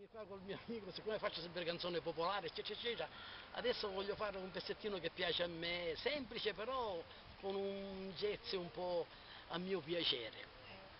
qua col mio amico, siccome faccio sempre canzoni popolari, eccetera, eccetera, adesso voglio fare un pezzettino che piace a me, semplice però con un jazz un po' a mio piacere.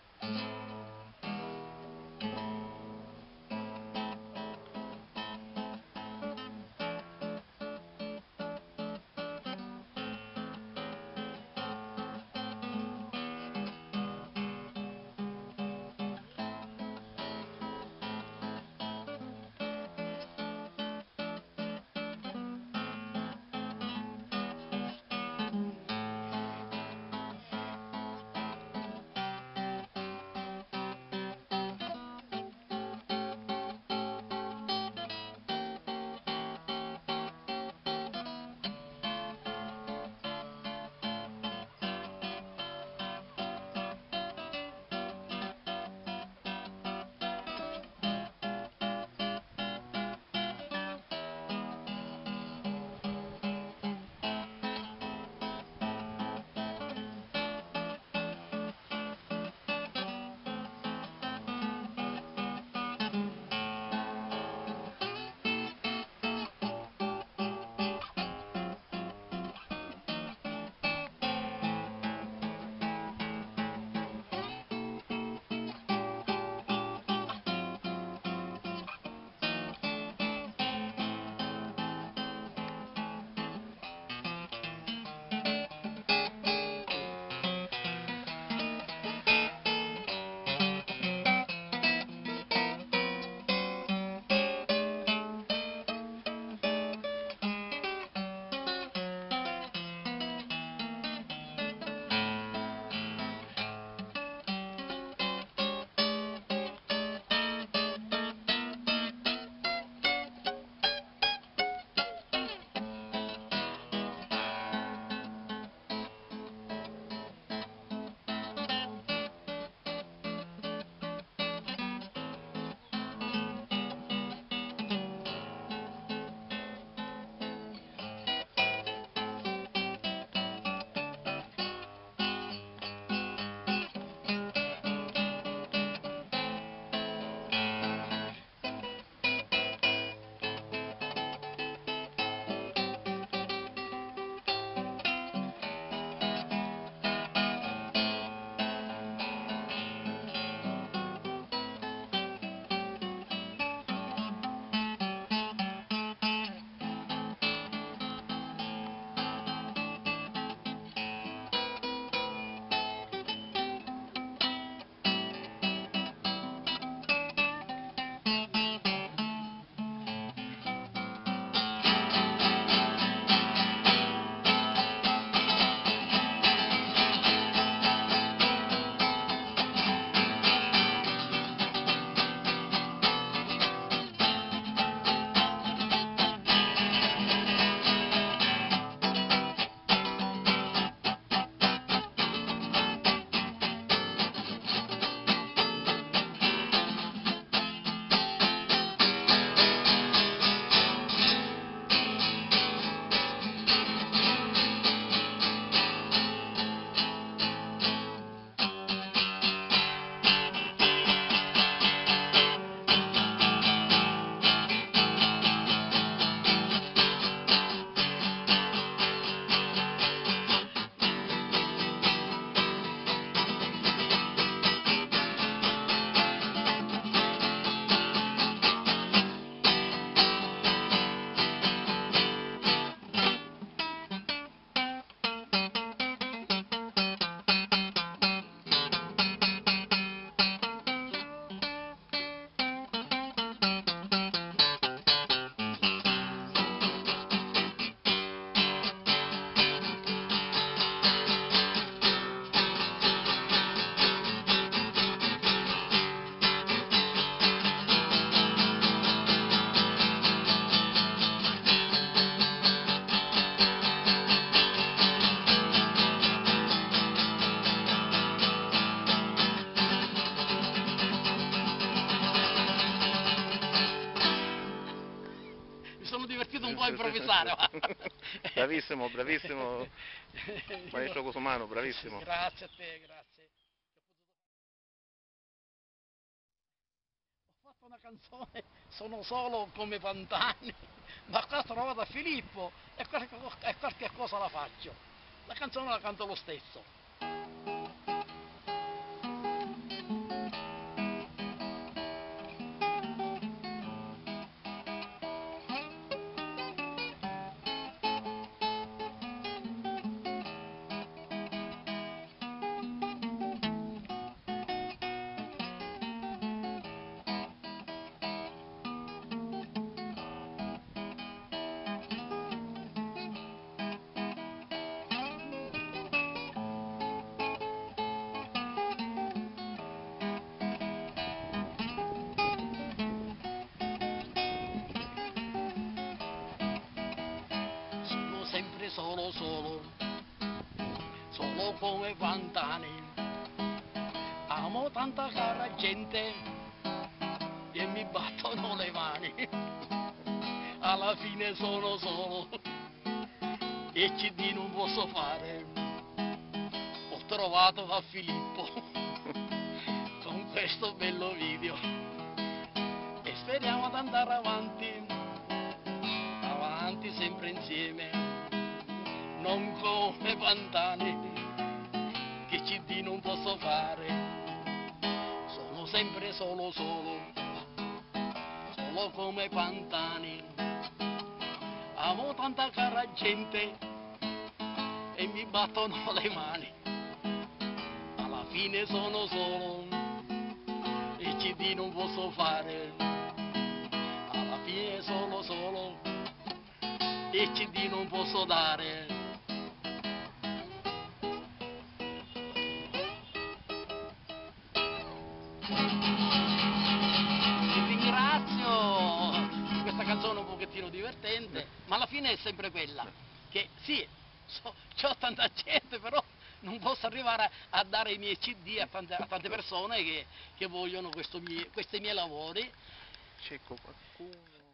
Sono divertito un po' a improvvisare. Bravissimo, bravissimo, maestro Cosumano, bravissimo. Grazie a te, grazie. Ho fatto una canzone, sono solo come Pantani, ma qua trovo da Filippo e qualche cosa la faccio. La canzone la canto lo stesso. Sono sempre solo, solo come Pantani. Amo tanta cara gente e mi battono le mani. Alla fine sono solo e CD non posso fare. Ho trovato da Filippo con questo bello video e speriamo di andare avanti, avanti sempre insieme, non come Pantani che CD non posso fare. Sono sempre solo, solo come Pantani. Amo tanta cara gente e mi battono le mani. Alla fine sono solo e CD non posso fare. Alla fine sono solo e CD non posso dare. Ti ringrazio di questa canzone un pochettino divertente, ma alla fine è sempre quella, che sì, c'ho tanta gente, però non posso arrivare a dare i miei CD a tante persone che vogliono questi miei lavori. C'è qualcuno...